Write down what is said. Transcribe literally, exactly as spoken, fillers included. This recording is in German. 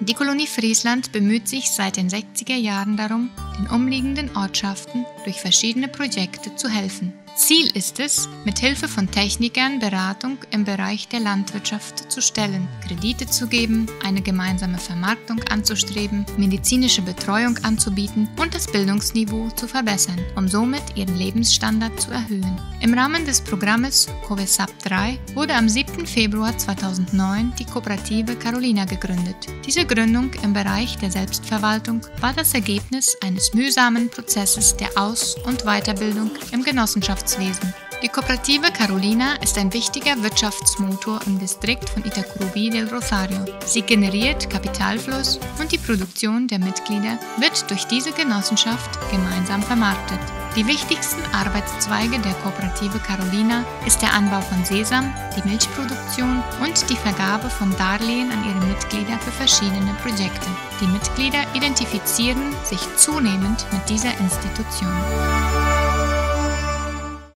Die Kolonie Friesland bemüht sich seit den sechziger Jahren darum, den umliegenden Ortschaften durch verschiedene Projekte zu helfen. Ziel ist es, mit Hilfe von Technikern Beratung im Bereich der Landwirtschaft zu stellen, Kredite zu geben, eine gemeinsame Vermarktung anzustreben, medizinische Betreuung anzubieten und das Bildungsniveau zu verbessern, um somit ihren Lebensstandard zu erhöhen. Im Rahmen des Programmes COVESAP drei wurde am siebten Februar zweitausendneun die Kooperative Carolina gegründet. Diese Gründung im Bereich der Selbstverwaltung war das Ergebnis eines mühsamen Prozesses der Aus- und Weiterbildung im Genossenschaftswesen. Die Kooperative Carolina ist ein wichtiger Wirtschaftsmotor im Distrikt von Itacurubí del Rosario. Sie generiert Kapitalfluss und die Produktion der Mitglieder wird durch diese Genossenschaft gemeinsam vermarktet. Die wichtigsten Arbeitszweige der Kooperative Carolina ist der Anbau von Sesam, die Milchproduktion und die Vergabe von Darlehen an ihre Mitglieder für verschiedene Projekte. Die Mitglieder identifizieren sich zunehmend mit dieser Institution.